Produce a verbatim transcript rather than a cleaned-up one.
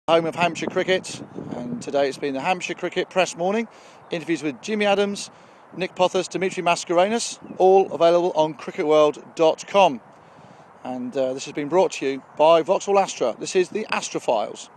Home of Hampshire Cricket, and today it's been the Hampshire Cricket press morning. Interviews with Jimmy Adams, Nic Pothas, Dimitri Mascarenhas, all available on cricket world dot com. And uh, this has been brought to you by Vauxhall Astra. This is the Astra Files.